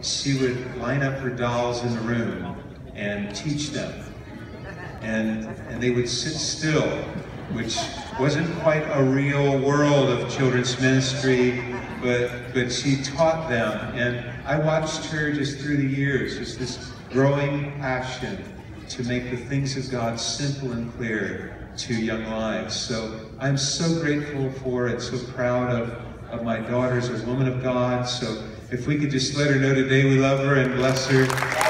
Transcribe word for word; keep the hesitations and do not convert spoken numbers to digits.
she would line up her dolls in the room and teach them. And, and they would sit still, which wasn't quite a real world of children's ministry, but, but she taught them. And I watched her just through the years, just this growing passion to make the things of God simple and clear to young lives. So I'm so grateful for and so proud of, of my daughter as a woman of God. So if we could just let her know today we love her and bless her.